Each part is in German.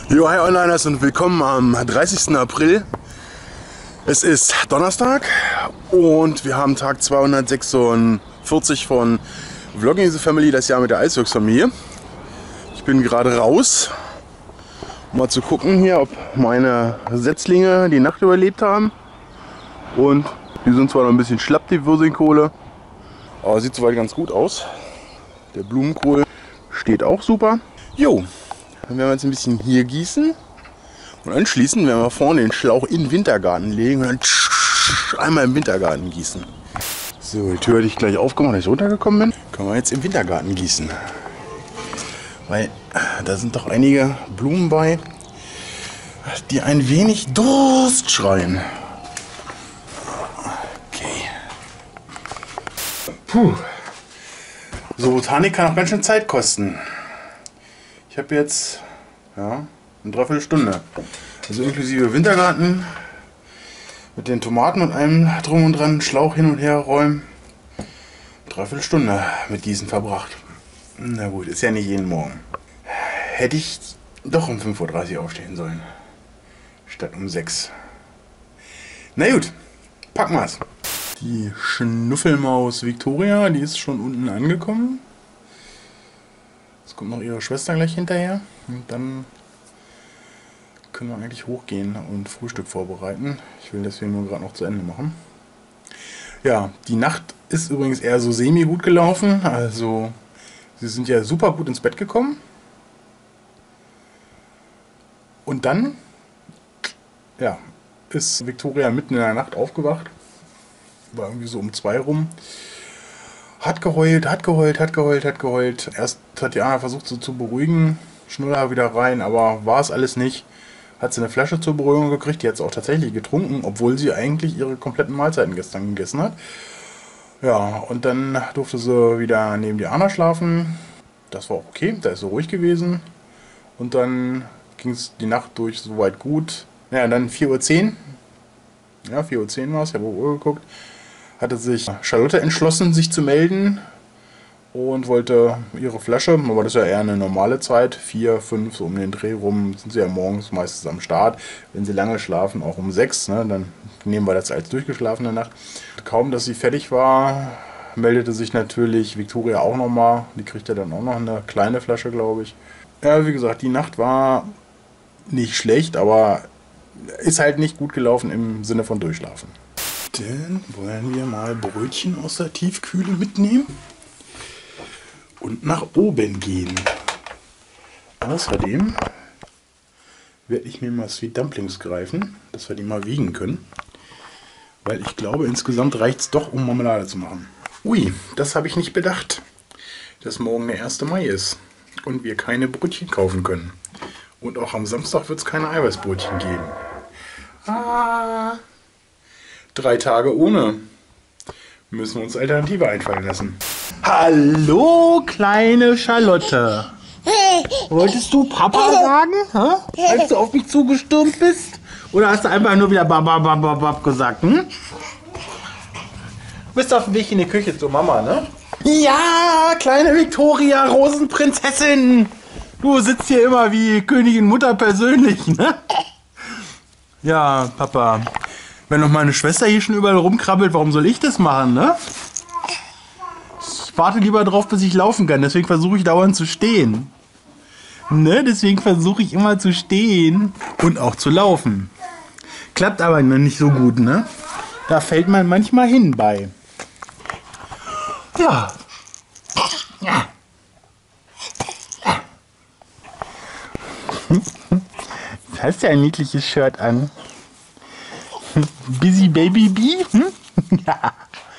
Jo, hi Onliners und willkommen am 30. April. Es ist Donnerstag und wir haben Tag 246 von Vlogging the Family, das Jahr mit der Eiswürchsfamilie. Ich bin gerade raus, um mal zu gucken hier, ob meine Setzlinge die Nacht überlebt haben. Und die sind zwar noch ein bisschen schlapp, die Würsingkohle, aber sieht soweit ganz gut aus. Der Blumenkohl steht auch super. Jo, dann werden wir jetzt ein bisschen hier gießen und anschließend werden wir vorne den Schlauch in den Wintergarten legen und dann einmal im Wintergarten gießen. So, die Tür hatte ich gleich aufgemacht, als ich runtergekommen bin. Können wir jetzt im Wintergarten gießen. Weil da sind doch einige Blumen bei, die ein wenig Durst schreien. Okay. Puh. So, Botanik kann auch ganz schön Zeit kosten. Ich habe jetzt eine Dreiviertelstunde. Also inklusive Wintergarten mit den Tomaten und allem drum und dran, Schlauch hin und her räumen. Dreiviertelstunde mit diesen verbracht. Na gut, ist ja nicht jeden Morgen. Hätte ich doch um 5:30 Uhr aufstehen sollen. Statt um 6. Na gut, packen wir's. Die Schnuffelmaus Victoria, die ist schon unten angekommen. Jetzt kommt noch ihre Schwester gleich hinterher. Und dann können wir eigentlich hochgehen und Frühstück vorbereiten. Ich will das hier nur gerade noch zu Ende machen. Ja, die Nacht ist übrigens eher so semi gut gelaufen. Also, sie sind ja super gut ins Bett gekommen. Und dann, ja, ist Victoria mitten in der Nacht aufgewacht. War irgendwie so um 2 rum. Hat geheult. Erst hat die Anna versucht, sie zu beruhigen. Schnuller wieder rein, aber war es alles nicht. Hat sie eine Flasche zur Beruhigung gekriegt. Die hat sie auch tatsächlich getrunken, obwohl sie eigentlich ihre kompletten Mahlzeiten gestern gegessen hat. Ja, und dann durfte sie wieder neben die Anna schlafen. Das war auch okay, da ist sie ruhig gewesen. Und dann ging es die Nacht durch soweit gut. Naja, dann 4:10 Uhr. Ja, 4:10 Uhr war es, ich habe auf die Uhr geguckt. Hatte sich Charlotte entschlossen, sich zu melden und wollte ihre Flasche, aber das ist ja eher eine normale Zeit, 4, 5, so um den Dreh rum, sind sie ja morgens meistens am Start. Wenn sie lange schlafen, auch um 6, ne, dann nehmen wir das als durchgeschlafene Nacht. Kaum, dass sie fertig war, meldete sich natürlich Victoria auch nochmal. Die kriegt ja dann auch noch eine kleine Flasche, glaube ich. Ja, wie gesagt, die Nacht war nicht schlecht, aber ist halt nicht gut gelaufen im Sinne von Durchschlafen. Dann wollen wir mal Brötchen aus der Tiefkühle mitnehmen und nach oben gehen. Außerdem werde ich mir mal Sweet Dumplings greifen, dass wir die mal wiegen können. Weil ich glaube, insgesamt reicht es doch, um Marmelade zu machen. Ui, das habe ich nicht bedacht, dass morgen der 1. Mai ist und wir keine Brötchen kaufen können. Und auch am Samstag wird es keine Eiweißbrötchen geben. 3 Tage ohne. Müssen wir uns Alternative einfallen lassen. Hallo, kleine Charlotte. Wolltest du Papa sagen, als du auf mich zugestürmt bist? Oder hast du einfach nur wieder Bababababab gesagt, hm? Du bist auf dem Weg in die Küche zur Mama, ne? Ja, kleine Victoria, Rosenprinzessin. Du sitzt hier immer wie Königin Mutter persönlich, ne? Ja, Papa. Wenn noch meine Schwester hier schon überall rumkrabbelt, warum soll ich das machen, ne? Ich warte lieber drauf, bis ich laufen kann. Deswegen versuche ich dauernd zu stehen. Ne? Deswegen versuche ich immer zu stehen und auch zu laufen. Klappt aber noch nicht so gut, ne? Da fällt man manchmal hin bei. Ja. Das heißt ja ein niedliches Shirt an. Busy Baby Bee? Ja.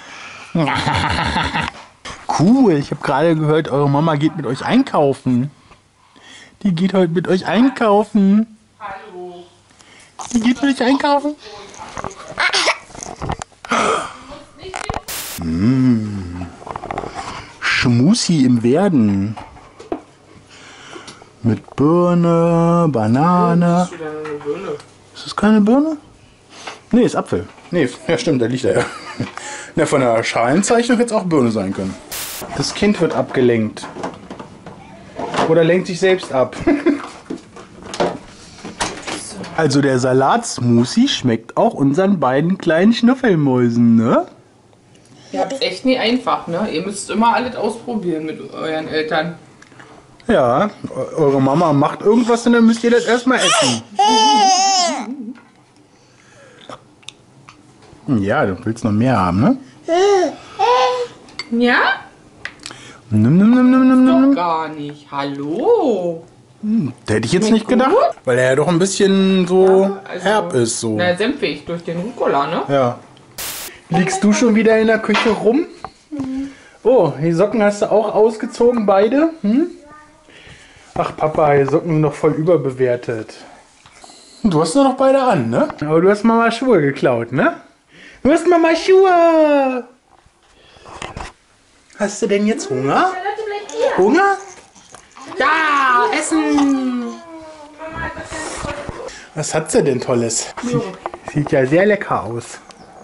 Cool, ich habe gerade gehört, eure Mama geht mit euch einkaufen. Die geht heute mit euch einkaufen. Hallo. Die geht mit euch einkaufen? Schmusi im Werden. Mit Birne, Banane. Ist das keine Birne? Nee, ist Apfel. Nee, ja stimmt, der liegt da ja. Na, von der Schalenzeichnung hätte es auch Birne sein können. Das Kind wird abgelenkt. Oder lenkt sich selbst ab. Also der Salatsmoothie schmeckt auch unseren beiden kleinen Schnüffelmäusen, ne? Ihr habt es echt nie einfach, ne? Ihr müsst immer alles ausprobieren mit euren Eltern. Ja, eure Mama macht irgendwas und dann müsst ihr das erstmal essen. Ja, du willst noch mehr haben, ne? Ja? Nimm, nimm, nimm, nimm, nimm, Doch nimm. gar nicht. Hallo? Da hätte ich jetzt nicht Gut? gedacht, weil er ja doch ein bisschen so Ja, also- herb ist. So. Na, senfig durch den Rucola, ne? Ja. Liegst du schon wieder in der Küche rum? Oh, die Socken hast du auch ausgezogen, beide? Hm? Ach Papa, die Socken sind noch voll überbewertet. Du hast nur noch beide an, ne? Aber du hast Mama Schuhe geklaut, ne? Du hast Mama Schuhe! Hast du denn jetzt Hunger? Hunger? Ja, essen! Was hat sie denn Tolles? Sieht ja sehr lecker aus.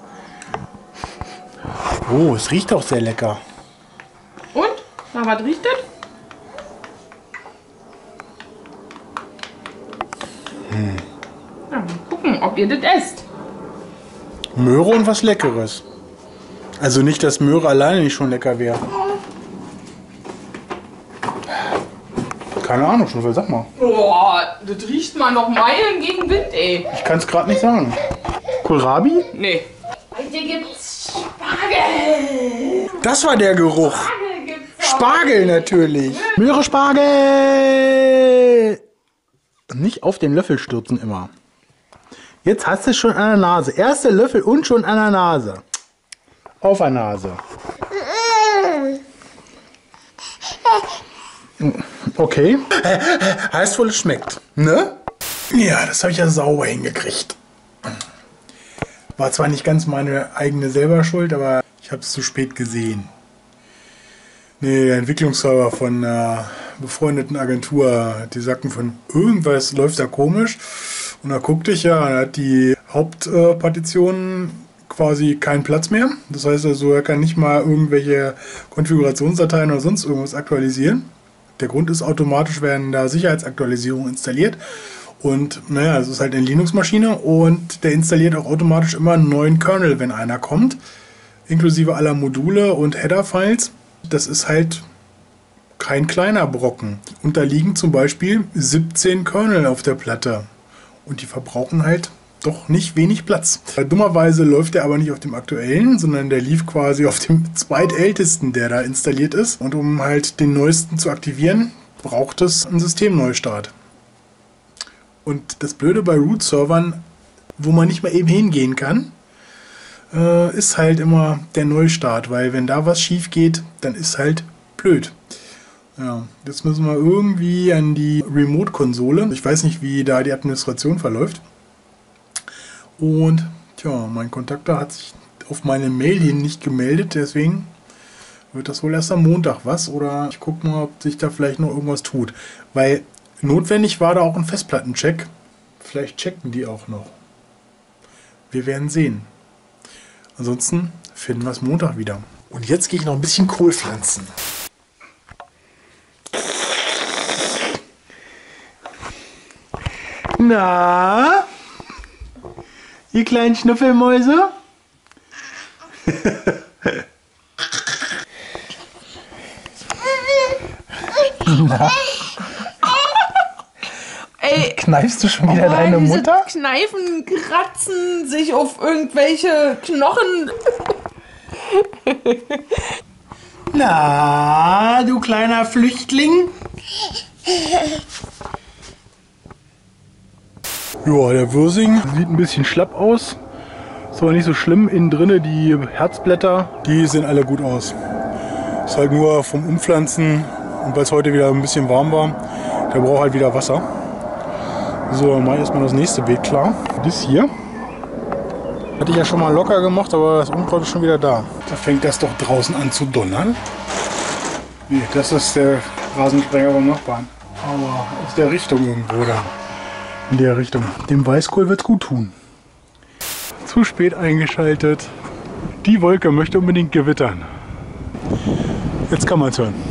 Oh, es riecht auch sehr lecker. Und? Na, was riecht das? Ja, mal gucken, ob ihr das esst. Möhre und was Leckeres. Also nicht, dass Möhre alleine nicht schon lecker wäre. Keine Ahnung, Schnüffel, sag mal. Boah, das riecht mal noch Meilen gegen Wind, ey. Ich kann es gerade nicht sagen. Kohlrabi? Nee. Heute gibt's Spargel. Das war der Geruch. Spargel gibt's auch. Spargel natürlich. Möhre, Spargel. Nicht auf den Löffel stürzen immer. Jetzt hast du es schon an der Nase. Erster Löffel und schon an der Nase. Auf der Nase. Okay. Heißt wohl, es schmeckt. Ne? Ja, das habe ich ja sauber hingekriegt. War zwar nicht ganz meine eigene selber Schuld, aber ich habe es zu spät gesehen. Nee, der Entwicklungsserver von einer befreundeten Agentur, die sagten von irgendwas läuft da komisch. Und da guckte ich ja, da hat die Hauptpartition quasi keinen Platz mehr. Das heißt also, er kann nicht mal irgendwelche Konfigurationsdateien oder sonst irgendwas aktualisieren. Der Grund ist, automatisch werden da Sicherheitsaktualisierungen installiert. Und naja, es ist halt eine Linux-Maschine und der installiert auch automatisch immer einen neuen Kernel, wenn einer kommt. Inklusive aller Module und Header-Files. Das ist halt kein kleiner Brocken. Und da liegen zum Beispiel 17 Kernel auf der Platte. Und die verbrauchen halt doch nicht wenig Platz. Dummerweise läuft der aber nicht auf dem aktuellen, sondern der lief quasi auf dem zweitältesten, der da installiert ist. Und um halt den neuesten zu aktivieren, braucht es einen Systemneustart. Und das Blöde bei Root-Servern, wo man nicht mal eben hingehen kann, ist halt immer der Neustart, weil wenn da was schief geht, dann ist halt blöd. Ja, jetzt müssen wir irgendwie an die Remote-Konsole. Ich weiß nicht, wie da die Administration verläuft. Und tja, mein Kontakter hat sich auf meine Mail hin nicht gemeldet, deswegen wird das wohl erst am Montag was. Oder ich gucke mal, ob sich da vielleicht noch irgendwas tut. Weil notwendig war da auch ein Festplattencheck. Vielleicht checken die auch noch. Wir werden sehen. Ansonsten finden wir es Montag wieder. Und jetzt gehe ich noch ein bisschen Kohl pflanzen. Na, ihr kleinen Schnüffelmäuse? Na? Ey, Kneifst du schon wieder oh, deine diese Mutter? Kneifen, kratzen sich auf irgendwelche Knochen. Na, du kleiner Flüchtling? Ja, der Würsing sieht ein bisschen schlapp aus. Ist aber nicht so schlimm. Innen drinne die Herzblätter, die sehen alle gut aus. Ist halt nur vom Umpflanzen und weil es heute wieder ein bisschen warm war, der braucht halt wieder Wasser. So, dann mache ich erstmal das nächste Beet klar. Das hier hatte ich ja schon mal locker gemacht, aber das Unkraut ist schon wieder da. Da fängt das doch draußen an zu donnern. Nee, das ist der Rasensprenger beim Nachbarn. Aber aus der Richtung irgendwo da. In der Richtung. Dem Weißkohl wird's gut tun. Zu spät eingeschaltet. Die Wolke möchte unbedingt gewittern. Jetzt kann man es hören.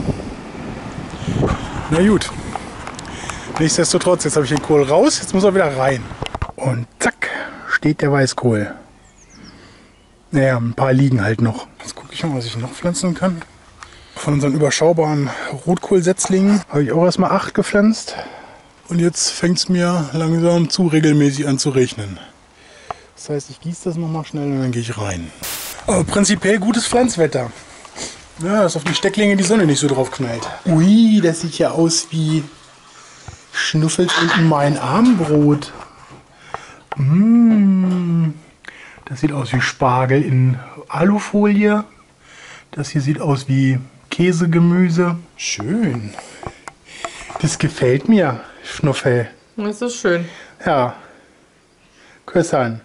Na gut. Nichtsdestotrotz, jetzt habe ich den Kohl raus. Jetzt muss er wieder rein. Oh, Und zack, steht der Weißkohl. Naja, ein paar liegen halt noch. Jetzt gucke ich mal, was ich noch pflanzen kann. Von unseren überschaubaren Rotkohlsetzlingen habe ich auch erstmal 8 gepflanzt. Und jetzt fängt es mir langsam zu regelmäßig an zu regnen. Das heißt, ich gieße das nochmal schnell und dann gehe ich rein. Aber prinzipiell gutes Pflanzwetter. Ja, dass auf die Stecklinge die Sonne nicht so drauf knallt. Ui, das sieht ja aus wie Schnuffels in mein Armbrot. Das sieht aus wie Spargel in Alufolie. Das hier sieht aus wie Käsegemüse. Schön. Das gefällt mir, Schnuffel. Das ist schön. Ja. Küssan.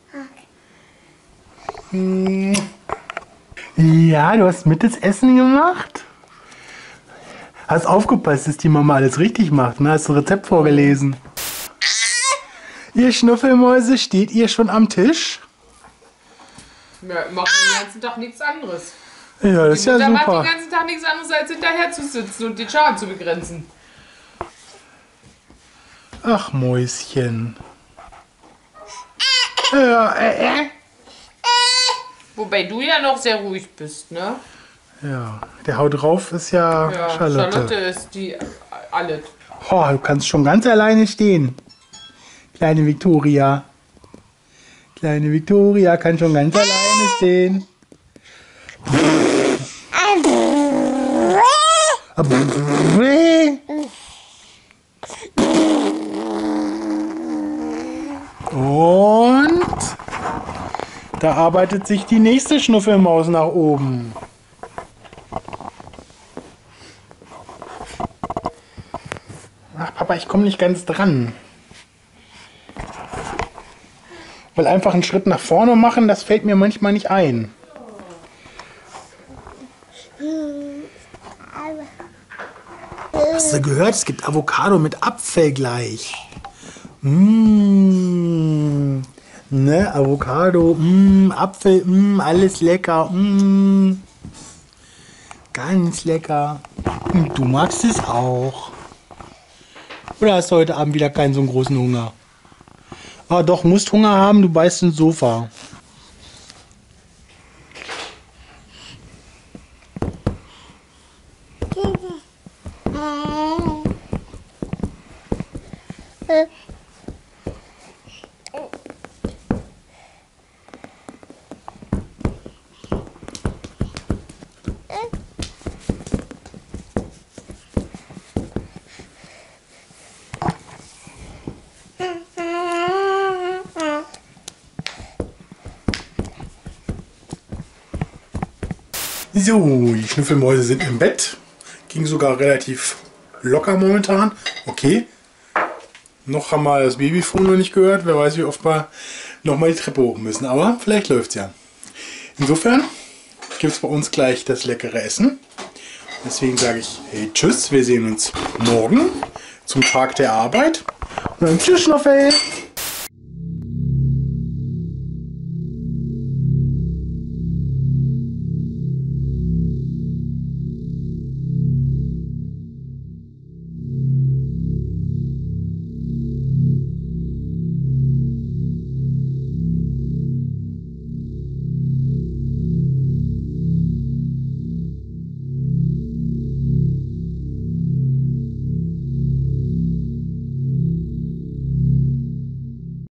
Ja, du hast mit das Essen gemacht? Hast aufgepasst, dass die Mama alles richtig macht, ne? Hast du ein Rezept vorgelesen? Ihr Schnuffelmäuse, steht ihr schon am Tisch? Wir machen den ganzen Tag nichts anderes. Ja, das ist ja Die Mutter macht super. den ganzen Tag nichts anderes, als hinterher zu sitzen und den Schaden zu begrenzen. Ach, Mäuschen. Ja, Wobei du ja noch sehr ruhig bist, ne? ja, der Haut drauf ist ja, Ja, Charlotte. Charlotte ist die alles. Oh, du kannst schon ganz alleine stehen. Kleine Victoria. Kleine Victoria kann schon ganz alleine stehen. Und da arbeitet sich die nächste Schnuffelmaus nach oben. Ach Papa, ich komme nicht ganz dran. Weil einfach einen Schritt nach vorne machen, das fällt mir manchmal nicht ein. Hast du gehört? Es gibt Avocado mit Apfel gleich. Ne, Avocado, Apfel, alles lecker. Ganz lecker. Und du magst es auch. Oder hast du heute Abend wieder keinen so großen Hunger? Ah, doch, musst Hunger haben, du beißt ins Sofa. So, die Schnüffelmäuse sind im Bett. Ging sogar relativ locker momentan. Okay. Noch haben wir das Babyfon noch nicht gehört. Wer weiß, wie oft wir nochmal die Treppe hoch müssen. Aber vielleicht läuft es ja. Insofern gibt es bei uns gleich das leckere Essen. Deswegen sage ich, hey, tschüss. Wir sehen uns morgen zum Tag der Arbeit. Und dann tschüss, Schnuffel.